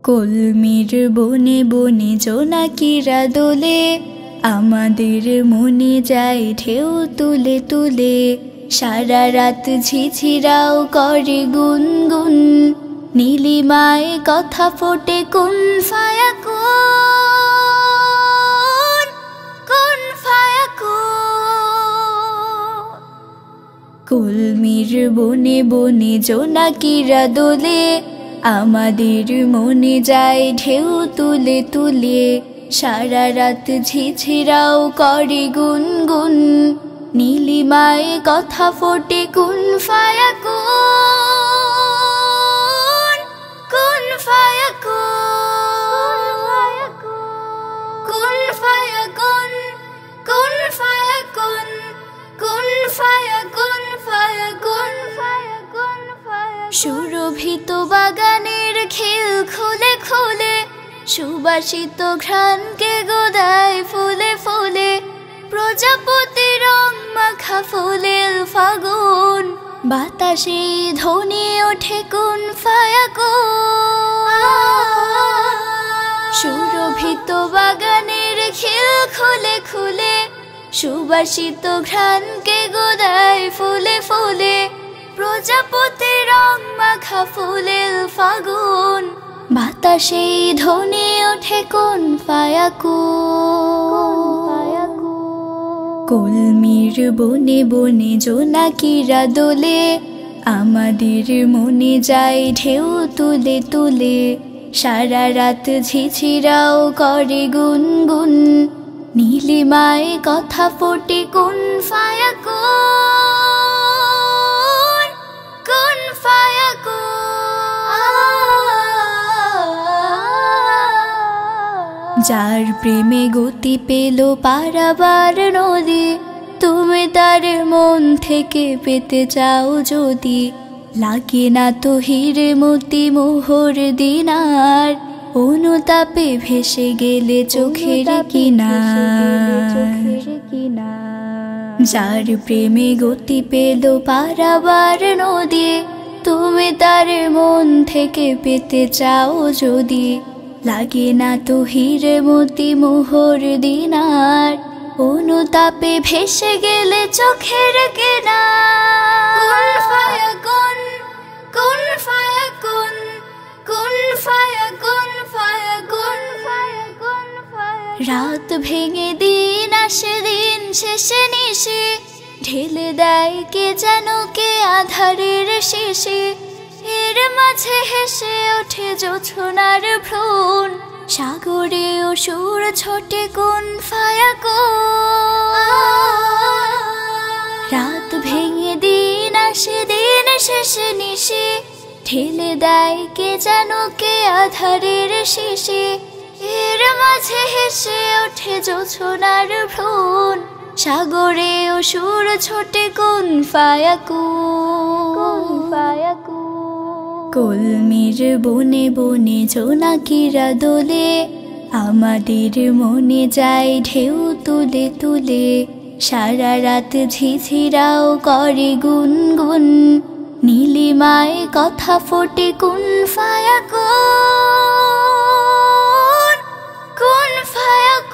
কলমির বনে বনে জোনাকিরা দোলে, আমাদের মনে যায় ঢেউ তুলে তুলে। সারা রাত ঝিঝিরাও করে গুনগুন, নীলিমায় কথা ফোটে কুন ফায়াকুন, কুন ফায়াকুন। কলমির বনে বনে জোনাকিরা দোলে, আমাদের মনে যায় ঢেউ তুলে তুলে। সারা রাত ঝিঝিরাও করে গুনগুন, নীলিমায় কথা ফোটে কুন ফায়াকুন, কুন ফায়াকুন, কুন ফায়াকুন, কুন ফায়াকুন, কুন ফায়াকুন, ফায়াকুন, ফায়াকুন, ফায়াকুন। সুরভিত বাগানের খিল খুলে খুলে, সুবাসিত ঘ্রাণকে গোদায় ফুলে ফুলে। প্রজাপতি রং মাখা ফুলের ফাগুন, বাতাসে ধ্বনি ওঠে কুন ফায়াকুন। সুরভিত বাগানের খিল খুলে খুলে, সুবাসিত ঘ্রাণকে গোদায় ফুলে ফুলে। প্রজাপতি রং মাখা ফুলের ফাগুন, বাতাসে ধ্বনি ওঠে কুন ফায়াকুন। কলমির বনে বনে জোনাকিরা দোলে, আমাদের মনে যায় ঢেউ তুলে তুলে। সারা রাত ঝিঝিরাও করে গুনগুন, নীলিমায় কথা ফোটে কুন ফায়াকুন, কুন ফায়াকুন। যার প্রেমে গতি পেল পারাবার নদী, তুমি তার মন থেকে পেতে চাও যদি। লাগে না তো হিরে মতি মোহর দিনার, অনুতাপে ভেসে গেলে চোখের কিনার। যার প্রেমে গতি পেল পারাবার নদী, তুমি তার মন থেকে পেতে চাও যদি। লাগে না তো হিরে মতি মোহর দিনার, অনুতাপে ভেসে গেলে চোখের কিনার। কুন ফায়াকুন, কুন ফায়াকুন, ফায়াকুন, ফায়াকুন, ফায়াকুন। রাত ভেঙে দিন আসে, দিন শেষে নিশে ঢেলে দেয় কে যেন কে আধারের শেষে। এর মাঝে হেসে ওঠে জোছনার ভ্রূণ, সাগরে অসুর ছোটে কুন ফায়াকুন। রাত ভেঙে দিন আসে, দিন শেষে নিশে ঢেলে দেয় কে যেন কে আধারের শেষে। এর মাঝে হেসে ওঠে জোছনার ভ্রূণ, সাগরে অসুর ছোটে কুন ফায়াকুন, ফায়াকুন। কলমির বনে বনে জোনাকিরা দোলে, আমাদের মনে যায় ঢেউ তুলে তুলে। সারা রাত ঝিঝিরাও করে গুনগুন, নীলিমায় কথা ফোটে কুন ফায়াকুন, কুন ফায়াকুন।